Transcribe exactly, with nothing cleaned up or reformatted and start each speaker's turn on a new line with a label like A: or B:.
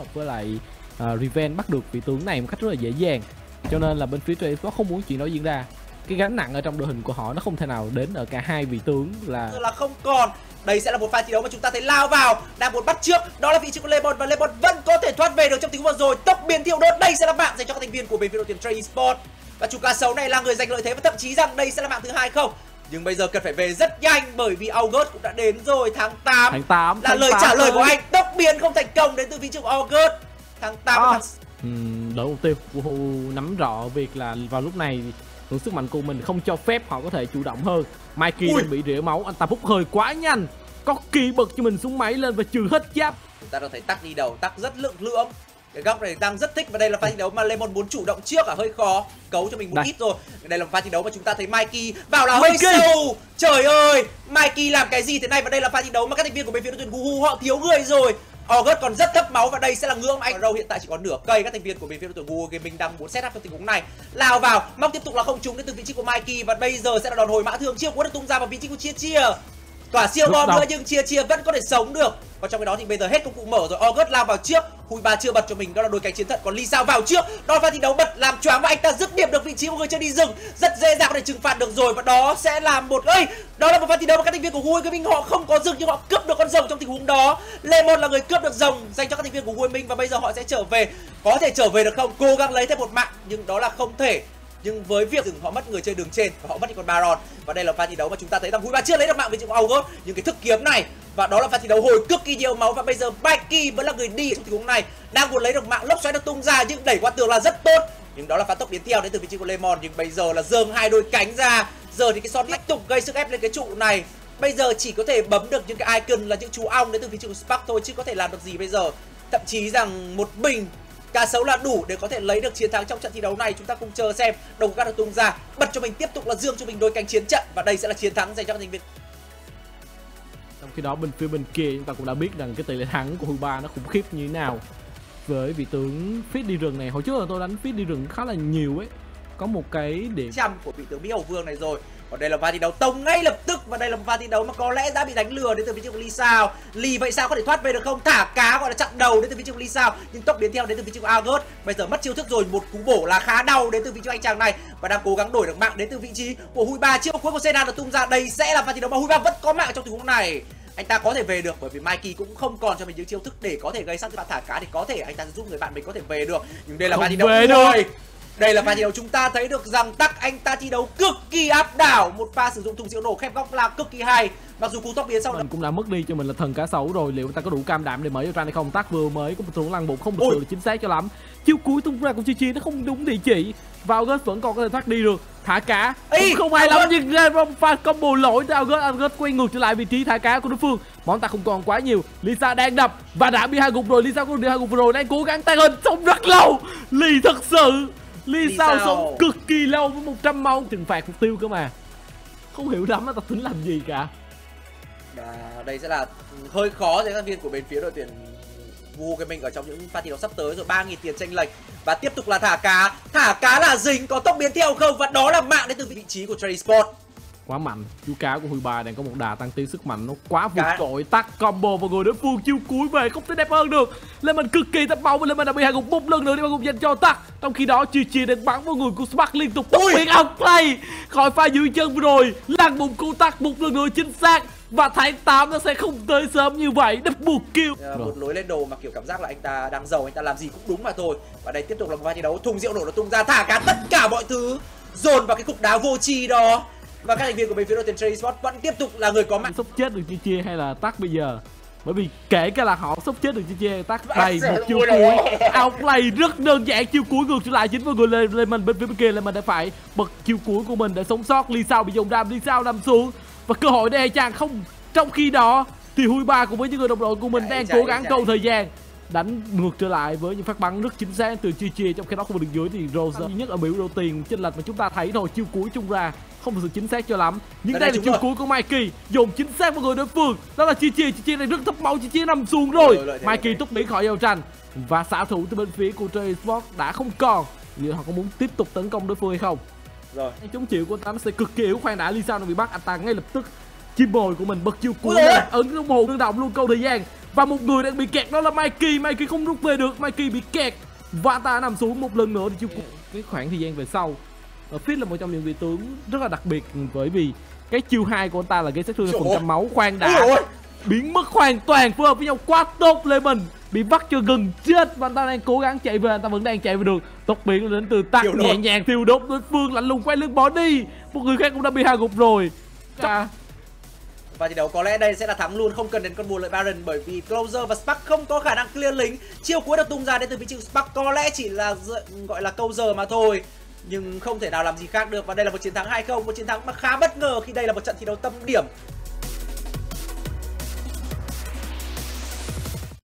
A: với lại uh, Riven bắt được vị tướng này một cách rất là dễ dàng. Cho nên là bên phía Trey Sport không muốn chuyện đó diễn ra. Cái gánh nặng ở trong đội hình của họ nó không thể nào đến ở cả hai vị tướng là
B: là không còn. Đây sẽ là một pha thi đấu mà chúng ta thấy lao vào, đang muốn bắt trước, đó là vị trí của Lemon và Lemon vẫn có thể thoát về được trong tình huống vừa rồi. Tốc biến thiêu đốt, đây sẽ là mạng dành cho các thành viên của bên phía đội tuyển Trey Sport. Và chủ cá sấu này là người giành lợi thế và thậm chí rằng đây sẽ là mạng thứ hai không. Nhưng bây giờ cần phải về rất nhanh bởi vì August cũng đã đến rồi. Tháng tám,
A: tháng tám
B: là lời trả lời của anh. Tốc biến không thành công đến từ vị trí của August. Tháng tám à. tháng...
A: uhm, đổi mục tiêu. Woohoo nắm rõ việc là vào lúc này lượng sức mạnh của mình không cho phép họ có thể chủ động hơn. Mikey đang bị rỉa máu, anh ta bốc hơi quá nhanh. Có kỳ bật cho mình xuống máy lên và trừ hết giáp.
B: Chúng ta đang thấy tắc đi đầu, tắc rất lượng lưỡng. Cái góc này đang rất thích và đây là pha thi đấu mà Lemon muốn chủ động trước à, hơi khó. Cấu cho mình một đây. ít rồi. Đây là một pha thi đấu mà chúng ta thấy Mikey vào là hơi sâu. Trời ơi, Mikey làm cái gì thế này và đây là pha thi đấu mà các thành viên của bên phía đội tuyển Woohoo họ thiếu người rồi. August còn rất thấp máu và đây sẽ là ngưỡng anh Râu hiện tại chỉ còn nửa cây. Các thành viên của bên phía đội tuyển Woohoo Gaming đang muốn set up trong tình huống này. Lao vào, móc tiếp tục là không trúng đến từ vị trí của Mikey và bây giờ sẽ là đòn hồi mã thương chiêu cuốn được tung ra vào vị trí của Chia Chia. Tỏa siêu bom nữa nhưng Chia Chia vẫn có thể sống được. Còn trong cái đó thì bây giờ hết công cụ mở rồi. August lao vào trước, Hui Ba chưa bật cho mình, đó là đôi cánh chiến thuật. Còn Lee Sao vào trước, đó pha thi đấu bật làm choáng và anh ta dứt điểm được vị trí của người chơi đi rừng, rất dễ dàng có thể trừng phạt được rồi. Và đó sẽ là một ơi, đó là một pha thi đấu mà các thành viên của Hui Gaming họ không có rừng nhưng họ cướp được con rồng trong tình huống đó. Lemon là người cướp được rồng dành cho các thành viên của Hui Gaming và bây giờ họ sẽ trở về. Có thể trở về được không? Cố gắng lấy thêm một mạng nhưng đó là không thể. Nhưng với việc dừng họ mất người chơi đường trên và họ mất đi con Baron. Và đây là pha thi đấu mà chúng ta thấy rằng Hui Ba chưa lấy được mạng với chữ August. Nhưng cái thức kiếm này và đó là pha thi đấu hồi cực kỳ nhiều máu và bây giờ Mikey vẫn là người đi trong tình huống này, đang muốn lấy được mạng. Lốc xoáy được tung ra nhưng đẩy qua tường là rất tốt. Nhưng đó là pha tốc biến theo đến từ vị trí của Lemon. Nhưng bây giờ là giương hai đôi cánh ra. Giờ thì cái shot tiếp tục gây sức ép lên cái trụ này. Bây giờ chỉ có thể bấm được những cái icon là những chú ong đến từ vị trí của Spark thôi chứ có thể làm được gì bây giờ. Thậm chí rằng một bình cá sấu là đủ để có thể lấy được chiến thắng trong trận thi đấu này. Chúng ta cùng chờ xem. Đồng cát được tung ra, bật cho mình tiếp tục là dương cho mình đôi cánh chiến trận và đây sẽ là chiến thắng dành cho các thành viên.
A: Trong khi đó bên phía bên kia chúng ta cũng đã biết rằng cái tỷ lệ thắng của Hui Ba nó khủng khiếp như thế nào. Với vị tướng Fit đi rừng này, hồi trước là tôi đánh Fit đi rừng khá là nhiều ấy. Có một cái điểm
B: trăm của vị tướng Mỹ Hầu Vương này rồi. Còn đây là pha thi đấu tông ngay lập tức và đây là một pha thi đấu mà có lẽ đã bị đánh lừa đến từ vị trí của Lee Sao. Lee vậy sao có thể thoát về được không? Thả cá gọi là chặn đầu đến từ vị trí của Lee Sao nhưng tốc biến theo đến từ vị trí của August. Bây giờ mất chiêu thức rồi, một cú bổ là khá đau đến từ vị trí của anh chàng này và đang cố gắng đổi được mạng đến từ vị trí của Hui Ba. Chiêu cuối của Sedan được tung ra, đây sẽ là pha thi đấu mà Hui Ba vẫn có mạng trong tình huống này. Anh ta có thể về được bởi vì Mikey cũng không còn cho mình những chiêu thức để có thể gây sát. Bạn thả cá thì có thể anh ta sẽ giúp người bạn mình có thể về được. Nhưng đây là pha thi đấu rồi. Đây là pha thi đấu chúng ta thấy được rằng Tắc anh ta thi đấu cực kỳ áp đảo. Một pha sử dụng thùng rượu nổ khép góc là cực kỳ hay. Mặc dù cú tốc biến sau
A: mình cũng đã mất đi cho mình là thần cá sấu rồi. Liệu ta có đủ cam đảm để mở cho ra hay không? Tắc vừa mới có một tình huống lăn bụng không được, được chính xác cho lắm. Chiêu cuối tung ra của Chi Chi nó không đúng địa chỉ. Vào August vẫn còn có thể thoát đi được. Thả cá cũng không hay lắm nhưng ra pha combo lỗi từ August. August quay ngược trở lại vị trí thả cá của đối phương. Món ta không còn quá nhiều. Lisa đang đập và đã bị hai gục rồi. Lisa cũng bị hai gục rồi, đang cố gắng tay hình sống rất lâu. Lee thật sự Lee Sao sống cực kỳ lâu với một trăm máu. Trừng phạt mục tiêu cơ mà. Không hiểu lắm nó tập tính làm gì cả.
B: À, đây sẽ là hơi khó cho các viên của bên phía đội tuyển Woohoo Gaming ở trong những pha thi đấu sắp tới rồi. Ba nghìn tiền chênh lệch và tiếp tục là thả cá. Thả cá là dính, có tốc biến theo không và đó là mạng đến từ vị trí của Trey Sport.
A: Quá mạnh, chú cá của Hui Ba đang có một đà tăng tiến sức mạnh nó quá vượt trội. Tắc combo vào người đối phương, chiêu cuối về không thể đẹp hơn được. Lên mình cực kỳ thấp máu và lên mình đã bị hạ gục một lần nữa để mà gục dành cho Tắc. Trong khi đó Chia Chia đang bắn vào người của Spark liên tục tốc biến outplay khỏi pha dưới chân vừa rồi, lăn bụng của Tắc một lần nữa chính xác. Và tháng tám nó sẽ không tới sớm như vậy, double kill.
B: Uh, một lối lên đồ mà kiểu cảm giác là anh ta đang giàu, anh ta làm gì cũng đúng mà thôi. Và đây tiếp tục là một pha thi đấu, thùng rượu nổ nó tung ra, thả cá tất cả mọi thứ dồn vào cái cục đá vô tri đó. Và các thành viên của bên phía đội tuyển Trey Sport vẫn tiếp tục là người có mạng.
A: Sốc chết được Chia Chia hay là Tắc bây giờ? Bởi vì kể cả là họ sốc chết được Chia Chia, Tắc đầy một chiêu cuối outplay rất đơn giản, chiêu cuối ngược trở lại chính với người lên lên mình bên phía bên kia là mình đã phải bật chiêu cuối của mình để sống sót. Lee Sao bị dùng đam, Lee Sao nằm xuống và cơ hội đây chàng không. Trong khi đó thì Hui Ba cùng với những người đồng đội của mình chạy, đang chạy, cố gắng chạy. câu thời gian đánh ngược trở lại với những phát bắn rất chính xác từ Chia Chia. Trong khi đó khu vực đường dưới thì Rose duy nhất ở biểu đồ tiền chênh lệch mà chúng ta thấy rồi, chiêu cuối chung ra không thực sự chính xác cho lắm. Nhưng đây, đây là chiêu rồi. cuối của Mikey dùng chính xác vào người đối phương, đó là Chia Chia. Chia Chia này rất thấp máu, Chia Chia nằm xuống rồi, rồi, rồi Mikey túc biến khỏi giao tranh và xạ thủ từ bên phía của Trey Sport đã không còn. Liệu họ có muốn tiếp tục tấn công đối phương hay không? Rồi chống chịu của anh ta sẽ cực kỳ yếu. Khoan đã, Lee Sao nó bị bắt, anh ta ngay lập tức chim bồi của mình bật chiêu cuối lên, ấn đồng hồ tự động luôn câu thời gian Và một người đang bị kẹt đó là Mikey. Mikey không rút về được, Mikey bị kẹt và anh ta nằm xuống một lần nữa để chiêu cuối. Cái khoảng thời gian về sau, Fizz là một trong những vị tướng rất là đặc biệt, bởi vì cái chiêu hai của anh ta là gây sát thương phần trăm máu. Khoan đã, biến mất hoàn toàn, phối hợp với nhau quá tốt. Lemon bị bắt cho gần chết và anh ta đang cố gắng chạy về, anh ta vẫn đang chạy về được. Tốc biến đến từ Tắc nhẹ nhàng thiêu đốt đối phương, lạnh lùng quay lưng bỏ đi. Một người khác cũng đã bị hạ gục rồi. À.
B: Và thi đấu có lẽ đây sẽ là thắng luôn, không cần đến con bùa lợi Baron, bởi vì Closer và Spark không có khả năng clear lính. Chiêu cuối được tung ra đến từ vị trí Spark có lẽ chỉ là gọi là câu giờ mà thôi, nhưng không thể nào làm gì khác được. Và đây là một chiến thắng hai không, một chiến thắng mà khá bất ngờ khi đây là một trận thi đấu tâm điểm